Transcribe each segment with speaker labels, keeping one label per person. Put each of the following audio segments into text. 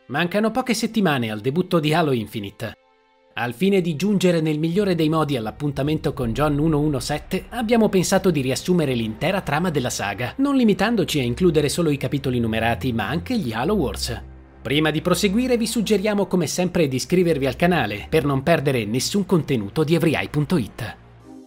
Speaker 1: Mancano poche settimane al debutto di Halo Infinite. Al fine di giungere nel migliore dei modi all'appuntamento con John 117, abbiamo pensato di riassumere l'intera trama della saga, non limitandoci a includere solo i capitoli numerati, ma anche gli Halo Wars. Prima di proseguire vi suggeriamo come sempre di iscrivervi al canale per non perdere nessun contenuto di EveryEye.it.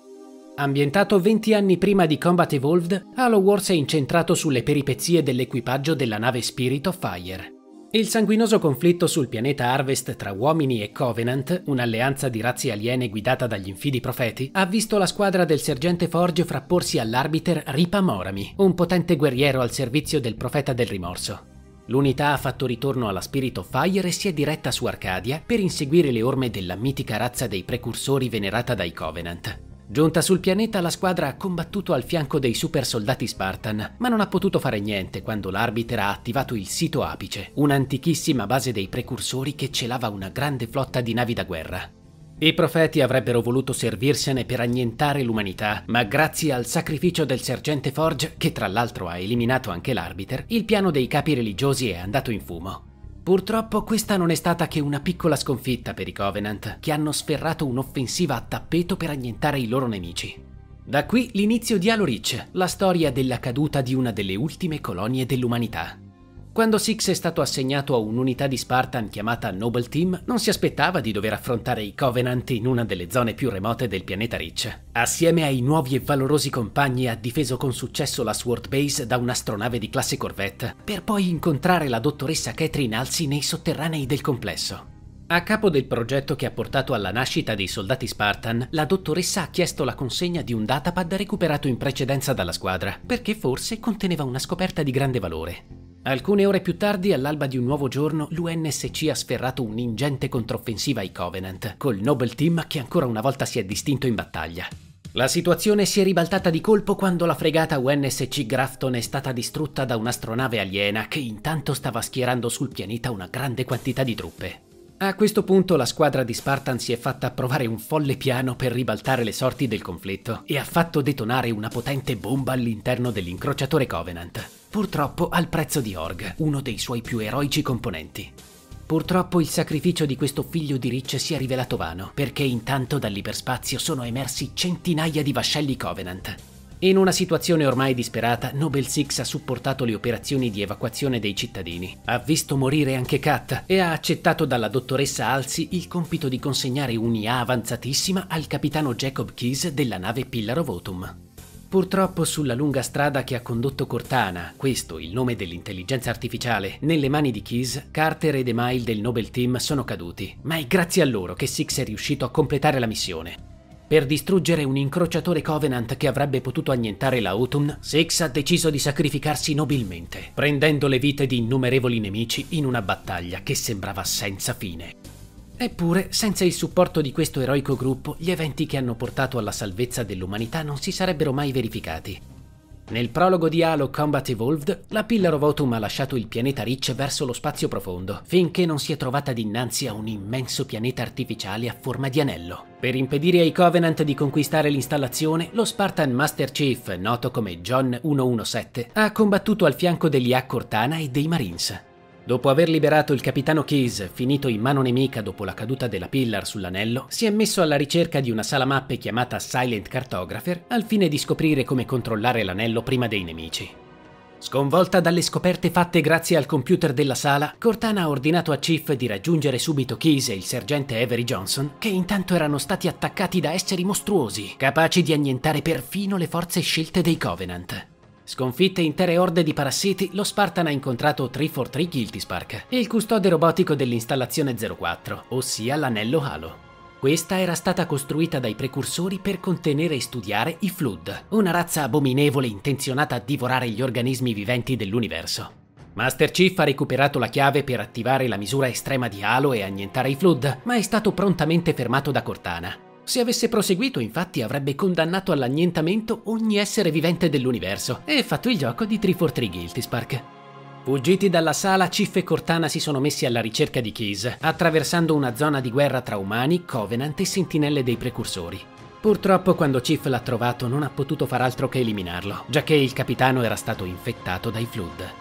Speaker 1: Ambientato 20 anni prima di Combat Evolved, Halo Wars è incentrato sulle peripezie dell'equipaggio della nave Spirit of Fire. Il sanguinoso conflitto sul pianeta Harvest tra uomini e Covenant, un'alleanza di razze aliene guidata dagli infidi profeti, ha visto la squadra del sergente Forge frapporsi all'arbiter Ripa Morami, un potente guerriero al servizio del profeta del rimorso. L'unità ha fatto ritorno alla Spirit of Fire e si è diretta su Arcadia per inseguire le orme della mitica razza dei precursori venerata dai Covenant. Giunta sul pianeta, la squadra ha combattuto al fianco dei super soldati Spartan, ma non ha potuto fare niente quando l'arbiter ha attivato il sito Apice, un'antichissima base dei precursori che celava una grande flotta di navi da guerra. I profeti avrebbero voluto servirsene per annientare l'umanità, ma grazie al sacrificio del sergente Forge, che tra l'altro ha eliminato anche l'arbiter, il piano dei capi religiosi è andato in fumo. Purtroppo questa non è stata che una piccola sconfitta per i Covenant, che hanno sferrato un'offensiva a tappeto per annientare i loro nemici. Da qui l'inizio di Halo Reach, la storia della caduta di una delle ultime colonie dell'umanità. Quando Six è stato assegnato a un'unità di Spartan chiamata Noble Team, non si aspettava di dover affrontare i Covenant in una delle zone più remote del pianeta Reach. Assieme ai nuovi e valorosi compagni ha difeso con successo la Sword Base da un'astronave di classe Corvette, per poi incontrare la dottoressa Catherine Halsey nei sotterranei del complesso. A capo del progetto che ha portato alla nascita dei soldati Spartan, la dottoressa ha chiesto la consegna di un datapad recuperato in precedenza dalla squadra, perché forse conteneva una scoperta di grande valore. Alcune ore più tardi, all'alba di un nuovo giorno, l'UNSC ha sferrato un'ingente controffensiva ai Covenant, col Noble Team che ancora una volta si è distinto in battaglia. La situazione si è ribaltata di colpo quando la fregata UNSC Grafton è stata distrutta da un'astronave aliena che intanto stava schierando sul pianeta una grande quantità di truppe. A questo punto la squadra di Spartan si è fatta approvare un folle piano per ribaltare le sorti del conflitto e ha fatto detonare una potente bomba all'interno dell'incrociatore Covenant. Purtroppo al prezzo di Org, uno dei suoi più eroici componenti. Purtroppo il sacrificio di questo figlio di Reach si è rivelato vano, perché intanto dall'iperspazio sono emersi centinaia di vascelli Covenant. In una situazione ormai disperata, Noble Six ha supportato le operazioni di evacuazione dei cittadini. Ha visto morire anche Kat e ha accettato dalla dottoressa Halsey il compito di consegnare un'IA avanzatissima al capitano Jacob Keyes della nave Pillar of Autumn. Purtroppo sulla lunga strada che ha condotto Cortana, questo il nome dell'intelligenza artificiale, nelle mani di Keyes, Carter ed Emile del Noble Team sono caduti, ma è grazie a loro che Six è riuscito a completare la missione. Per distruggere un incrociatore Covenant che avrebbe potuto annientare la Autumn, Six ha deciso di sacrificarsi nobilmente, prendendo le vite di innumerevoli nemici in una battaglia che sembrava senza fine. Eppure, senza il supporto di questo eroico gruppo, gli eventi che hanno portato alla salvezza dell'umanità non si sarebbero mai verificati. Nel prologo di Halo Combat Evolved, la Pillar of Autumn ha lasciato il pianeta Reach verso lo spazio profondo, finché non si è trovata dinanzi a un immenso pianeta artificiale a forma di anello. Per impedire ai Covenant di conquistare l'installazione, lo Spartan Master Chief, noto come John 117, ha combattuto al fianco degli A Cortana e dei Marines. Dopo aver liberato il capitano Keyes, finito in mano nemica dopo la caduta della Pillar sull'anello, si è messo alla ricerca di una sala mappe chiamata Silent Cartographer al fine di scoprire come controllare l'anello prima dei nemici. Sconvolta dalle scoperte fatte grazie al computer della sala, Cortana ha ordinato a Chief di raggiungere subito Keyes e il sergente Avery Johnson, che intanto erano stati attaccati da esseri mostruosi, capaci di annientare perfino le forze scelte dei Covenant. Sconfitte intere orde di parassiti, lo Spartan ha incontrato 343 Guilty Spark, il custode robotico dell'installazione 04, ossia l'anello Halo. Questa era stata costruita dai precursori per contenere e studiare i Flood, una razza abominevole intenzionata a divorare gli organismi viventi dell'universo. Master Chief ha recuperato la chiave per attivare la misura estrema di Halo e annientare i Flood, ma è stato prontamente fermato da Cortana. Se avesse proseguito, infatti, avrebbe condannato all'annientamento ogni essere vivente dell'universo e fatto il gioco di 343 Guilty Spark. Fuggiti dalla sala, Chief e Cortana si sono messi alla ricerca di Keyes, attraversando una zona di guerra tra umani, Covenant e sentinelle dei precursori. Purtroppo quando Chief l'ha trovato non ha potuto far altro che eliminarlo, giacché il capitano era stato infettato dai Flood.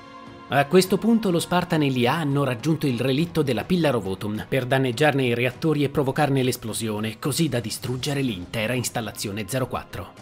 Speaker 1: A questo punto lo Spartan e l'IA hanno raggiunto il relitto della Pillar of Autumn per danneggiarne i reattori e provocarne l'esplosione, così da distruggere l'intera installazione 04.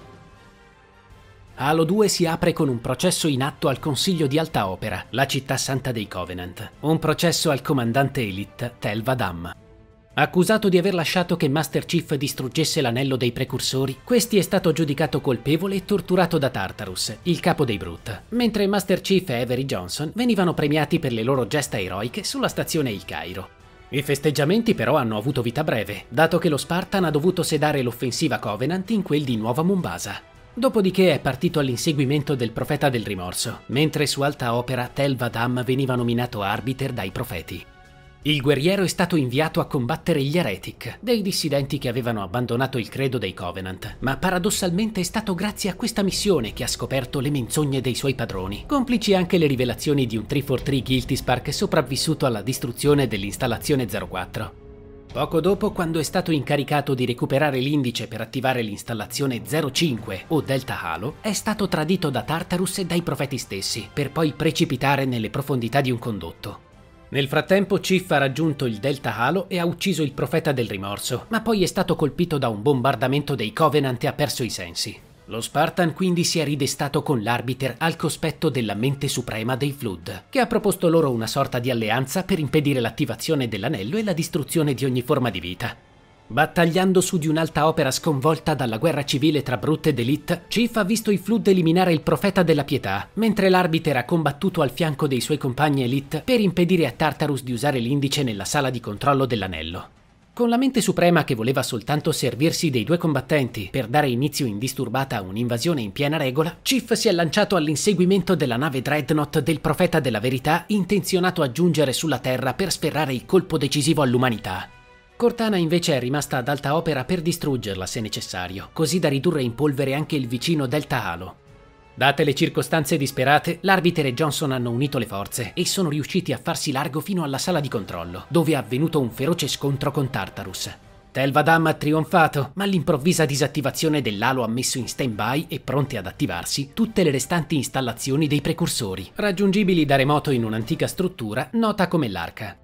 Speaker 1: Halo 2 si apre con un processo in atto al Consiglio di Alta Opera, la città santa dei Covenant. Un processo al comandante Elite, Tel 'Vadam. Accusato di aver lasciato che Master Chief distruggesse l'anello dei precursori, questi è stato giudicato colpevole e torturato da Tartarus, il capo dei Brute, mentre Master Chief e Avery Johnson venivano premiati per le loro gesta eroiche sulla stazione Il Cairo. I festeggiamenti però hanno avuto vita breve, dato che lo Spartan ha dovuto sedare l'offensiva Covenant in quel di Nuova Mombasa. Dopodiché è partito all'inseguimento del Profeta del Rimorso, mentre su Alta Opera Tel 'Vadam veniva nominato arbiter dai profeti. Il guerriero è stato inviato a combattere gli Heretic, dei dissidenti che avevano abbandonato il credo dei Covenant, ma paradossalmente è stato grazie a questa missione che ha scoperto le menzogne dei suoi padroni, complici anche le rivelazioni di un 343 Guilty Spark sopravvissuto alla distruzione dell'installazione 04. Poco dopo, quando è stato incaricato di recuperare l'indice per attivare l'installazione 05 o Delta Halo, è stato tradito da Tartarus e dai profeti stessi, per poi precipitare nelle profondità di un condotto. Nel frattempo Chief ha raggiunto il Delta Halo e ha ucciso il Profeta del Rimorso, ma poi è stato colpito da un bombardamento dei Covenant e ha perso i sensi. Lo Spartan quindi si è ridestato con l'Arbiter al cospetto della mente suprema dei Flood, che ha proposto loro una sorta di alleanza per impedire l'attivazione dell'anello e la distruzione di ogni forma di vita. Battagliando su di un'alta opera sconvolta dalla guerra civile tra Brute ed Elite, Chief ha visto i Flood eliminare il Profeta della Pietà, mentre l'Arbiter ha combattuto al fianco dei suoi compagni Elite per impedire a Tartarus di usare l'indice nella sala di controllo dell'anello. Con la mente suprema che voleva soltanto servirsi dei due combattenti per dare inizio indisturbata a un'invasione in piena regola, Chief si è lanciato all'inseguimento della nave Dreadnought del Profeta della Verità, intenzionato a giungere sulla Terra per sferrare il colpo decisivo all'umanità. Cortana invece è rimasta ad Alta Opera per distruggerla se necessario, così da ridurre in polvere anche il vicino Delta Halo. Date le circostanze disperate, l'Arbiter e Johnson hanno unito le forze e sono riusciti a farsi largo fino alla sala di controllo, dove è avvenuto un feroce scontro con Tartarus. Tel 'Vadam ha trionfato, ma l'improvvisa disattivazione dell'Halo ha messo in stand-by e pronte ad attivarsi tutte le restanti installazioni dei precursori, raggiungibili da remoto in un'antica struttura nota come l'Arca.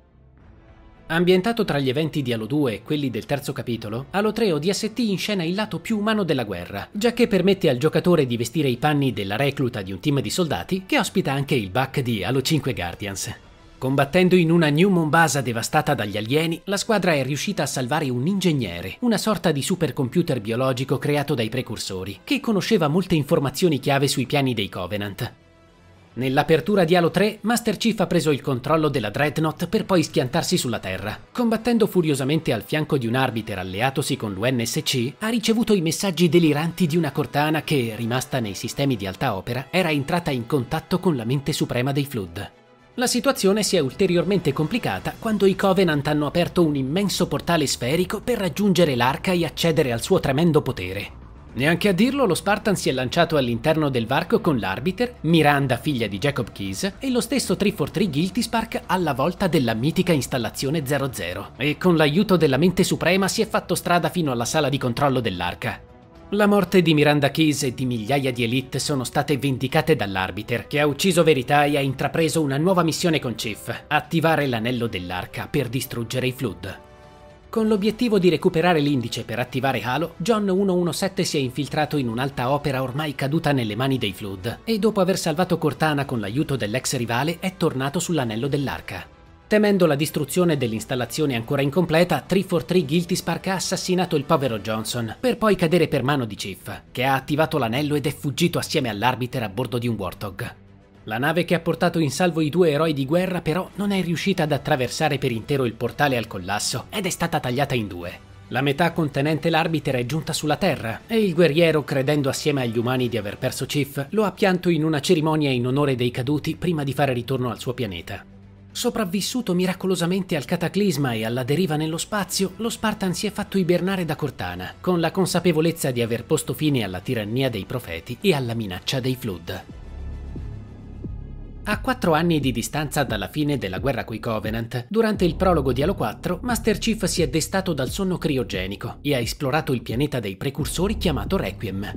Speaker 1: Ambientato tra gli eventi di Halo 2 e quelli del terzo capitolo, Halo 3 ODST inscena il lato più umano della guerra, giacché permette al giocatore di vestire i panni della recluta di un team di soldati che ospita anche il back di Halo 5 Guardians. Combattendo in una New Mombasa devastata dagli alieni, la squadra è riuscita a salvare un ingegnere, una sorta di supercomputer biologico creato dai precursori, che conosceva molte informazioni chiave sui piani dei Covenant. Nell'apertura di Halo 3, Master Chief ha preso il controllo della Dreadnought per poi schiantarsi sulla Terra. Combattendo furiosamente al fianco di un Arbiter alleatosi con l'UNSC, ha ricevuto i messaggi deliranti di una Cortana che, rimasta nei sistemi di Alta Opera, era entrata in contatto con la mente suprema dei Flood. La situazione si è ulteriormente complicata quando i Covenant hanno aperto un immenso portale sferico per raggiungere l'Arca e accedere al suo tremendo potere. Neanche a dirlo, lo Spartan si è lanciato all'interno del varco con l'Arbiter, Miranda figlia di Jacob Keyes e lo stesso 343 Guilty Spark alla volta della mitica installazione 00 e con l'aiuto della mente suprema si è fatto strada fino alla sala di controllo dell'Arca. La morte di Miranda Keyes e di migliaia di Elite sono state vendicate dall'Arbiter, che ha ucciso Verità e ha intrapreso una nuova missione con Chief, attivare l'anello dell'Arca per distruggere i Flood. Con l'obiettivo di recuperare l'indice per attivare Halo, John 117 si è infiltrato in un'alta opera ormai caduta nelle mani dei Flood e dopo aver salvato Cortana con l'aiuto dell'ex rivale è tornato sull'anello dell'Arca. Temendo la distruzione dell'installazione ancora incompleta, 343 Guilty Spark ha assassinato il povero Johnson, per poi cadere per mano di Chief, che ha attivato l'anello ed è fuggito assieme all'Arbiter a bordo di un Warthog. La nave che ha portato in salvo i due eroi di guerra però non è riuscita ad attraversare per intero il portale al collasso ed è stata tagliata in due. La metà contenente l'Arbiter è giunta sulla Terra e il guerriero, credendo assieme agli umani di aver perso Chief, lo ha pianto in una cerimonia in onore dei caduti prima di fare ritorno al suo pianeta. Sopravvissuto miracolosamente al cataclisma e alla deriva nello spazio, lo Spartan si è fatto ibernare da Cortana, con la consapevolezza di aver posto fine alla tirannia dei profeti e alla minaccia dei Flood. A 4 anni di distanza dalla fine della guerra coi Covenant, durante il prologo di Halo 4, Master Chief si è destato dal sonno criogenico e ha esplorato il pianeta dei precursori chiamato Requiem.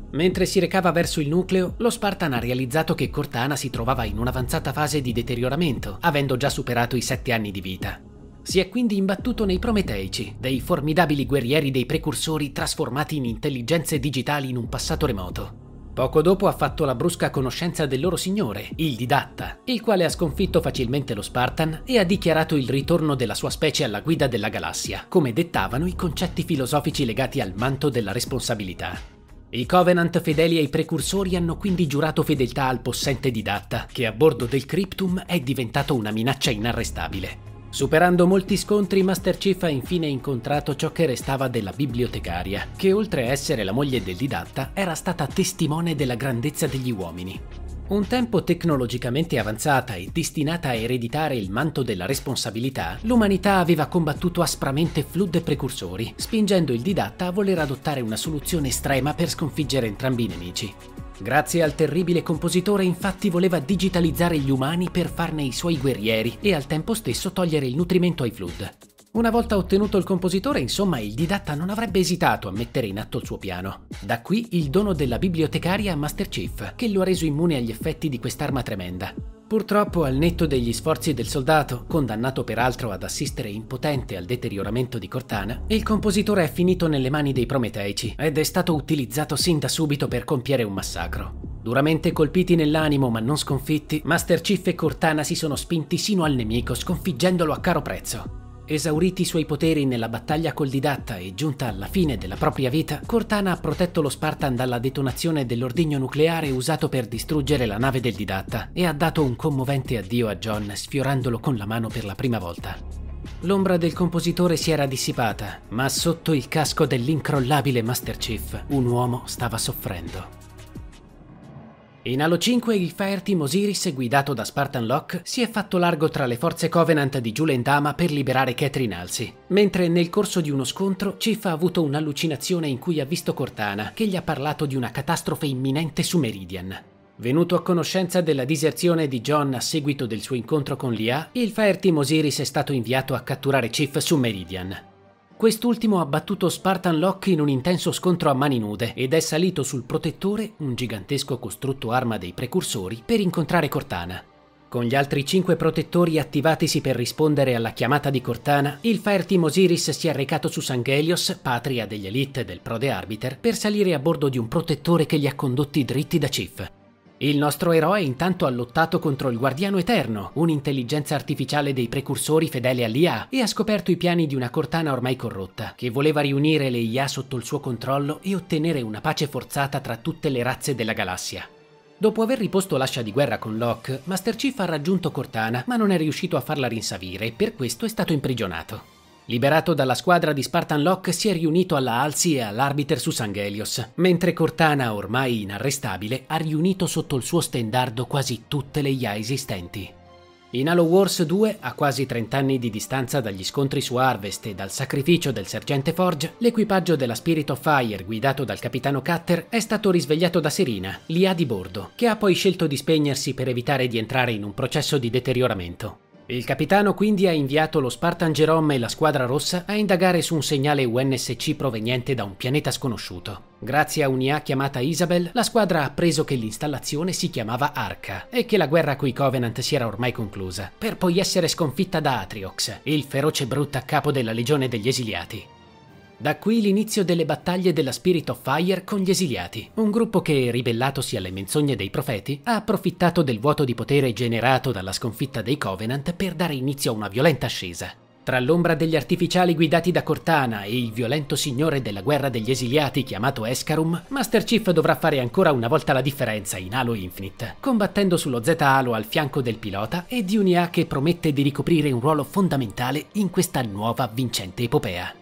Speaker 1: Mentre si recava verso il nucleo, lo Spartan ha realizzato che Cortana si trovava in un'avanzata fase di deterioramento, avendo già superato i 7 anni di vita. Si è quindi imbattuto nei Prometeici, dei formidabili guerrieri dei precursori trasformati in intelligenze digitali in un passato remoto. Poco dopo ha fatto la brusca conoscenza del loro signore, il Didatta, il quale ha sconfitto facilmente lo Spartan e ha dichiarato il ritorno della sua specie alla guida della galassia, come dettavano i concetti filosofici legati al manto della responsabilità. I Covenant fedeli ai precursori hanno quindi giurato fedeltà al possente Didatta, che a bordo del Cryptum è diventato una minaccia inarrestabile. Superando molti scontri, Master Chief ha infine incontrato ciò che restava della bibliotecaria, che oltre a essere la moglie del Didatta, era stata testimone della grandezza degli uomini. Un tempo tecnologicamente avanzata e destinata a ereditare il manto della responsabilità, l'umanità aveva combattuto aspramente Flood e precursori, spingendo il Didatta a voler adottare una soluzione estrema per sconfiggere entrambi i nemici. Grazie al terribile compositore, infatti, voleva digitalizzare gli umani per farne i suoi guerrieri e al tempo stesso togliere il nutrimento ai Flood. Una volta ottenuto il compositore, insomma, il Didatta non avrebbe esitato a mettere in atto il suo piano. Da qui il dono della bibliotecaria a Master Chief, che lo ha reso immune agli effetti di quest'arma tremenda. Purtroppo, al netto degli sforzi del soldato, condannato peraltro ad assistere impotente al deterioramento di Cortana, il compositore è finito nelle mani dei Prometeici ed è stato utilizzato sin da subito per compiere un massacro. Duramente colpiti nell'animo ma non sconfitti, Master Chief e Cortana si sono spinti sino al nemico, sconfiggendolo a caro prezzo. Esauriti i suoi poteri nella battaglia col Didatta e giunta alla fine della propria vita, Cortana ha protetto lo Spartan dalla detonazione dell'ordigno nucleare usato per distruggere la nave del Didatta e ha dato un commovente addio a John, sfiorandolo con la mano per la prima volta. L'ombra del compositore si era dissipata, ma sotto il casco dell'incrollabile Master Chief un uomo stava soffrendo. In Halo 5 il Fireteam Osiris, guidato da Spartan Locke, si è fatto largo tra le forze Covenant di Julen Dama per liberare Catherine Halsey, mentre nel corso di uno scontro Chief ha avuto un'allucinazione in cui ha visto Cortana, che gli ha parlato di una catastrofe imminente su Meridian. Venuto a conoscenza della diserzione di John a seguito del suo incontro con l'IA, il Fireteam Osiris è stato inviato a catturare Chief su Meridian. Quest'ultimo ha battuto Spartan Locke in un intenso scontro a mani nude ed è salito sul Protettore, un gigantesco costrutto arma dei precursori, per incontrare Cortana. Con gli altri 5 protettori attivatisi per rispondere alla chiamata di Cortana, il Fireteam Osiris si è recato su Sangelios, patria degli Elite del Prode Arbiter, per salire a bordo di un protettore che li ha condotti dritti da Chief. Il nostro eroe intanto ha lottato contro il Guardiano Eterno, un'intelligenza artificiale dei precursori fedele all'IA, e ha scoperto i piani di una Cortana ormai corrotta, che voleva riunire le IA sotto il suo controllo e ottenere una pace forzata tra tutte le razze della galassia. Dopo aver riposto l'ascia di guerra con Locke, Master Chief ha raggiunto Cortana, ma non è riuscito a farla rinsavire e per questo è stato imprigionato. Liberato dalla squadra di Spartan Locke, si è riunito alla Halsey e all'Arbiter su Sangelios, mentre Cortana, ormai inarrestabile, ha riunito sotto il suo stendardo quasi tutte le IA esistenti. In Halo Wars 2, a quasi 30 anni di distanza dagli scontri su Harvest e dal sacrificio del sergente Forge, l'equipaggio della Spirit of Fire, guidato dal capitano Cutter, è stato risvegliato da Serina, l'IA di bordo, che ha poi scelto di spegnersi per evitare di entrare in un processo di deterioramento. Il capitano quindi ha inviato lo Spartan Jerome e la squadra rossa a indagare su un segnale UNSC proveniente da un pianeta sconosciuto. Grazie a un'IA chiamata Isabel, la squadra ha appreso che l'installazione si chiamava Arca e che la guerra coi Covenant si era ormai conclusa, per poi essere sconfitta da Atriox, il feroce Brute a capo della Legione degli Esiliati. Da qui l'inizio delle battaglie della Spirit of Fire con gli Esiliati, un gruppo che, ribellatosi alle menzogne dei profeti, ha approfittato del vuoto di potere generato dalla sconfitta dei Covenant per dare inizio a una violenta ascesa. Tra l'ombra degli artificiali guidati da Cortana e il violento signore della guerra degli Esiliati chiamato Escarum, Master Chief dovrà fare ancora una volta la differenza in Halo Infinite, combattendo sullo Z-Halo al fianco del pilota e di un'IA che promette di ricoprire un ruolo fondamentale in questa nuova vincente epopea.